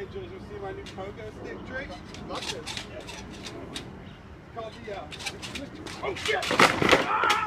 Hey Jules, you see my new Pogo stick trick? Got this. It's called the Oh shit! Ah!